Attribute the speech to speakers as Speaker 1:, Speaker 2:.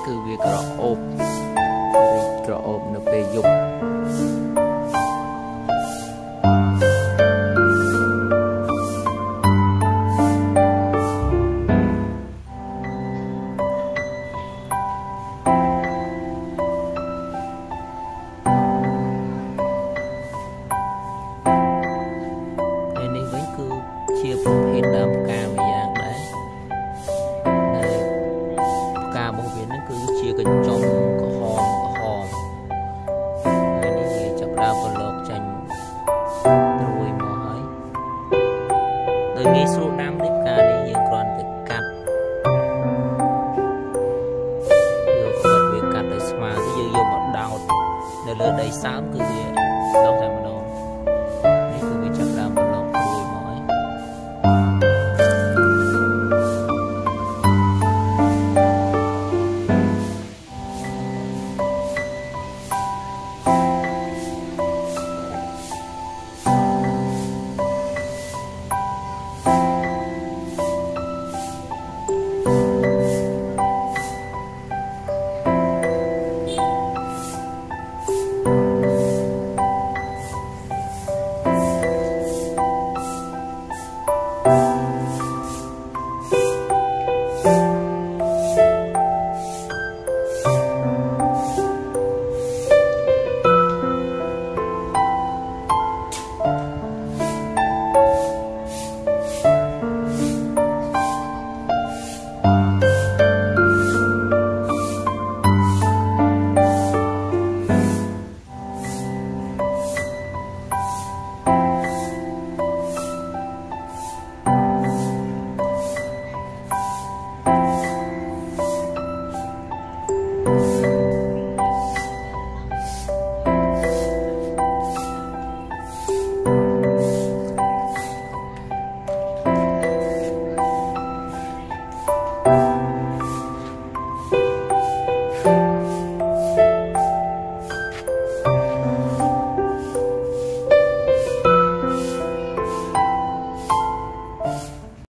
Speaker 1: គឺវាក្រអូបក្រអូបនៅពេលយប់នេះវិញគឺជាប្រភេទដើមផ្កាមួយយ៉ាងដែរផ្ការបស់វានឹងគឺជាកញ្ចុំក្រហមហើយនេះវាចាប់ដើមប្រឡូកចាញ់ត្រួយមកហើយដោយងាយស្រួលដាំនេះផ្កានេះយើងគ្រាន់តែកាត់យកក្បិតវាកាត់ដោយស្មើទៅយើងយកមកដោតនៅលើដីសើមគឺវាដុះតែ